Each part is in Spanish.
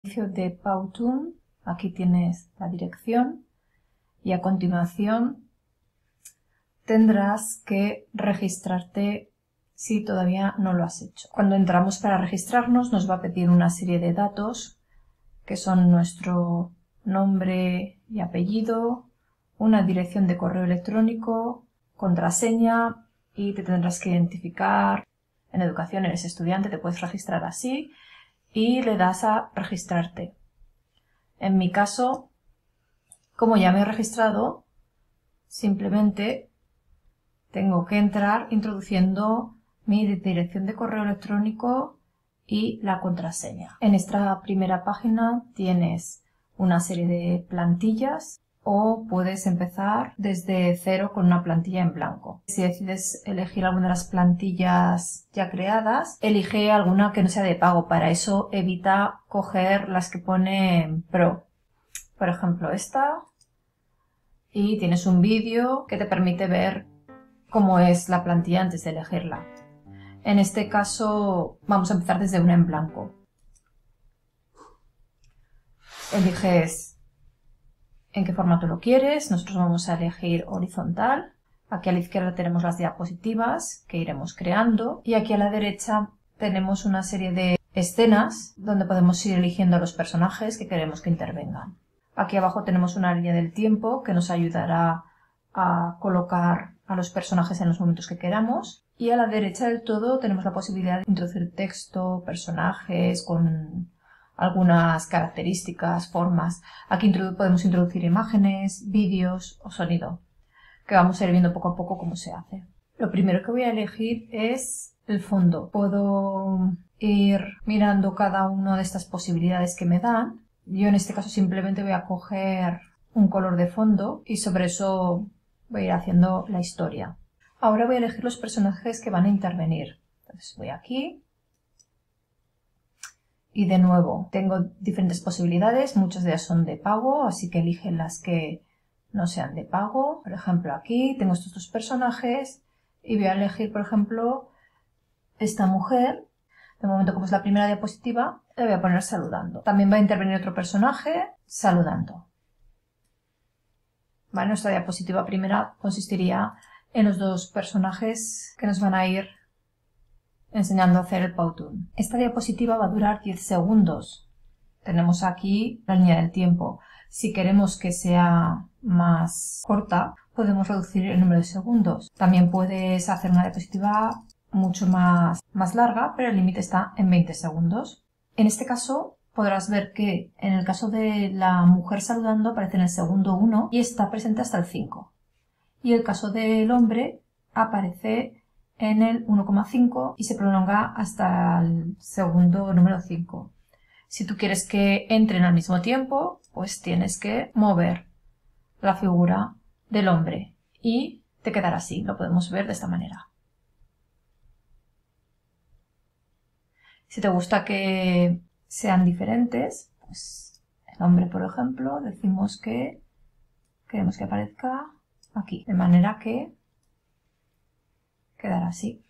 inicio de Powtoon, aquí tienes la dirección y a continuación tendrás que registrarte si todavía no lo has hecho. Cuando entramos para registrarnos nos va a pedir una serie de datos que son nuestro nombre y apellido, una dirección de correo electrónico, contraseña y te tendrás que identificar. En educación eres estudiante, te puedes registrar así y le das a registrarte. En mi caso, como ya me he registrado, simplemente tengo que entrar introduciendo mi dirección de correo electrónico y la contraseña. En esta primera página tienes una serie de plantillas o puedes empezar desde cero con una plantilla en blanco. Si decides elegir alguna de las plantillas ya creadas, elige alguna que no sea de pago. Para eso evita coger las que pone Pro. Por ejemplo, esta. Y tienes un vídeo que te permite ver cómo es la plantilla antes de elegirla. En este caso vamos a empezar desde una en blanco. Eliges en qué formato lo quieres. Nosotros vamos a elegir horizontal. Aquí a la izquierda tenemos las diapositivas que iremos creando y aquí a la derecha tenemos una serie de escenas donde podemos ir eligiendo a los personajes que queremos que intervengan. Aquí abajo tenemos una línea del tiempo que nos ayudará a colocar a los personajes en los momentos que queramos. Y a la derecha del todo tenemos la posibilidad de introducir texto, personajes con algunas características, formas. Aquí podemos introducir imágenes, vídeos o sonido, que vamos a ir viendo poco a poco cómo se hace. Lo primero que voy a elegir es el fondo. Puedo ir mirando cada una de estas posibilidades que me dan. Yo en este caso simplemente voy a coger un color de fondo y sobre eso voy a ir haciendo la historia. Ahora voy a elegir los personajes que van a intervenir. Entonces voy aquí y de nuevo tengo diferentes posibilidades. Muchas de ellas son de pago, así que elige las que no sean de pago. Por ejemplo, aquí tengo estos dos personajes y voy a elegir, por ejemplo, esta mujer. De momento, como es la primera diapositiva, le voy a poner saludando. También va a intervenir otro personaje saludando. ¿Vale? Nuestra diapositiva primera consistiría en los dos personajes que nos van a ir enseñando a hacer el Powtoon. Esta diapositiva va a durar 10 segundos. Tenemos aquí la línea del tiempo. Si queremos que sea más corta, podemos reducir el número de segundos. También puedes hacer una diapositiva mucho más larga, pero el límite está en 20 segundos. En este caso podrás ver que en el caso de la mujer saludando aparece en el segundo 1 y está presente hasta el 5. Y el caso del hombre aparece en el 1,5 y se prolonga hasta el segundo número 5. Si tú quieres que entren al mismo tiempo, pues tienes que mover la figura del hombre y te quedará así. Lo podemos ver de esta manera. Si te gusta que sean diferentes, pues el hombre, por ejemplo, decimos que queremos que aparezca aquí, de manera que quedará así.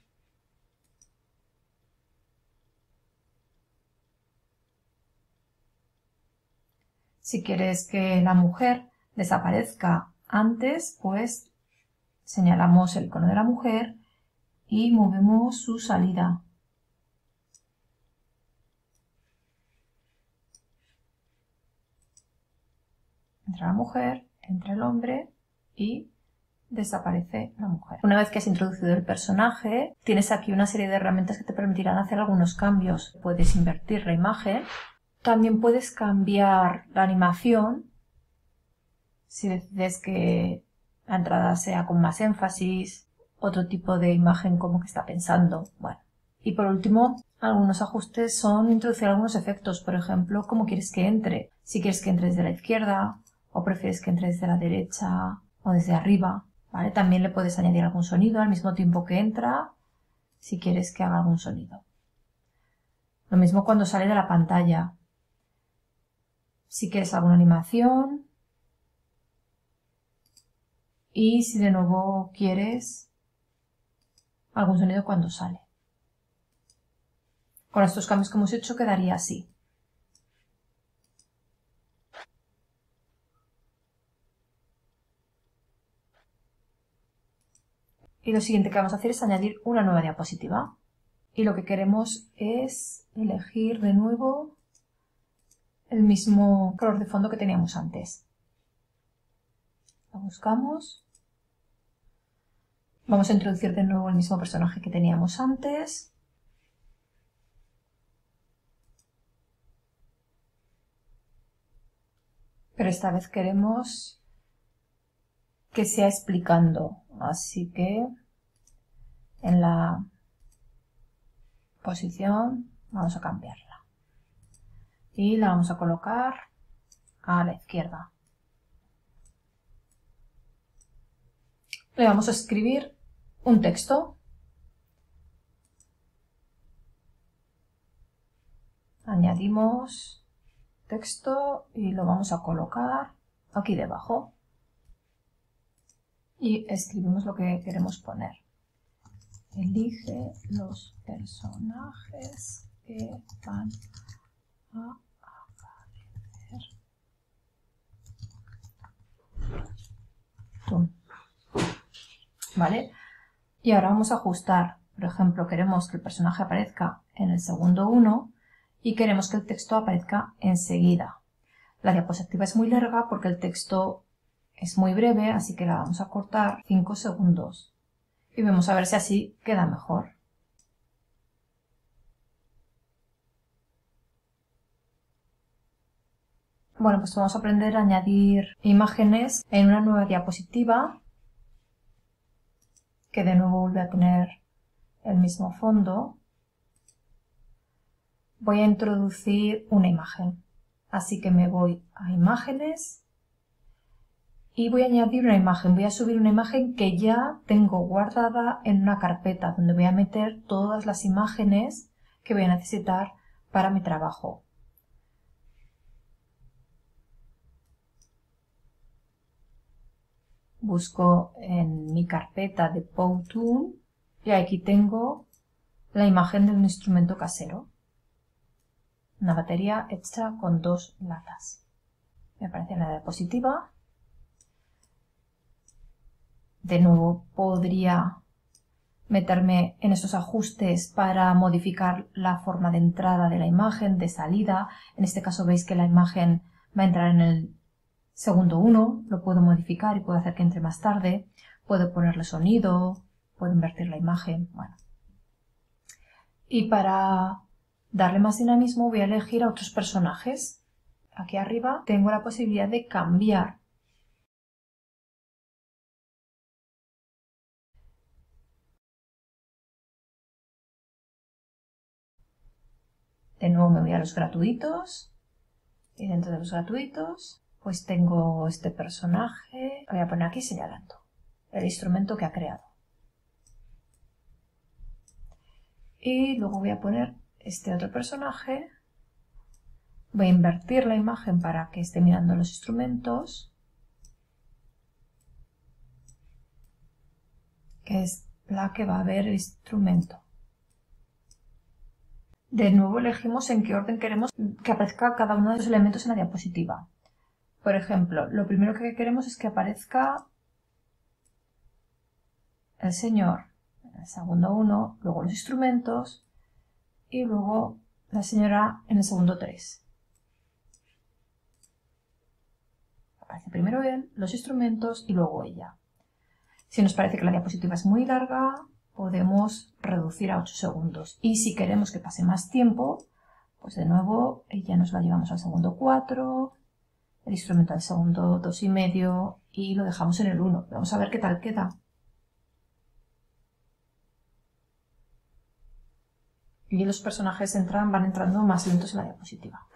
Si quieres que la mujer desaparezca antes, pues señalamos el icono de la mujer y movemos su salida. Entra la mujer, entra el hombre y desaparece la mujer. Una vez que has introducido el personaje, tienes aquí una serie de herramientas que te permitirán hacer algunos cambios. Puedes invertir la imagen. También puedes cambiar la animación si decides que la entrada sea con más énfasis, otro tipo de imagen como que está pensando. Bueno. Y por último, algunos ajustes son introducir algunos efectos. Por ejemplo, cómo quieres que entre. Si quieres que entre desde la izquierda o prefieres que entre desde la derecha o desde arriba. ¿Vale? También le puedes añadir algún sonido al mismo tiempo que entra, si quieres que haga algún sonido. Lo mismo cuando sale de la pantalla. Si quieres alguna animación. Y si de nuevo quieres algún sonido cuando sale. Con estos cambios que hemos hecho quedaría así. Y lo siguiente que vamos a hacer es añadir una nueva diapositiva. Y lo que queremos es elegir de nuevo el mismo color de fondo que teníamos antes. Lo buscamos. Vamos a introducir de nuevo el mismo personaje que teníamos antes. Pero esta vez queremos que sea explicando. Así que en la posición vamos a cambiarla. Y la vamos a colocar a la izquierda. Le vamos a escribir un texto. Añadimos texto y lo vamos a colocar aquí debajo. Y escribimos lo que queremos poner. Elige los personajes que van a aparecer. ¡Pum! ¿Vale? Y ahora vamos a ajustar. Por ejemplo, queremos que el personaje aparezca en el segundo 1 y queremos que el texto aparezca enseguida. La diapositiva es muy larga porque el texto es muy breve, así que la vamos a cortar 5 segundos. Y vamos a ver si así queda mejor. Bueno, pues vamos a aprender a añadir imágenes en una nueva diapositiva, que de nuevo vuelve a tener el mismo fondo. Voy a introducir una imagen, así que me voy a imágenes y voy a añadir una imagen. Voy a subir una imagen que ya tengo guardada en una carpeta donde voy a meter todas las imágenes que voy a necesitar para mi trabajo. Busco en mi carpeta de Powtoon y aquí tengo la imagen de un instrumento casero. Una batería hecha con 2 latas. Me aparece en la diapositiva. De nuevo podría meterme en esos ajustes para modificar la forma de entrada de la imagen, de salida. En este caso veis que la imagen va a entrar en el segundo 1, lo puedo modificar y puedo hacer que entre más tarde. Puedo ponerle sonido, puedo invertir la imagen. Bueno. Y para darle más dinamismo voy a elegir a otros personajes. Aquí arriba tengo la posibilidad de cambiar. De nuevo me voy a los gratuitos y dentro de los gratuitos pues tengo este personaje. Lo voy a poner aquí señalando el instrumento que ha creado. Y luego voy a poner este otro personaje. Voy a invertir la imagen para que esté mirando los instrumentos, que es la que va a ver el instrumento. De nuevo elegimos en qué orden queremos que aparezca cada uno de los elementos en la diapositiva. Por ejemplo, lo primero que queremos es que aparezca el señor en el segundo 1, luego los instrumentos y luego la señora en el segundo 3. Aparece primero él, los instrumentos y luego ella. Si nos parece que la diapositiva es muy larga, podemos reducir a 8 segundos. Y si queremos que pase más tiempo, pues de nuevo ella nos la llevamos al segundo 4, el instrumento al segundo 2,5 y lo dejamos en el 1. Vamos a ver qué tal queda. Y los personajes van entrando más lentos en la diapositiva.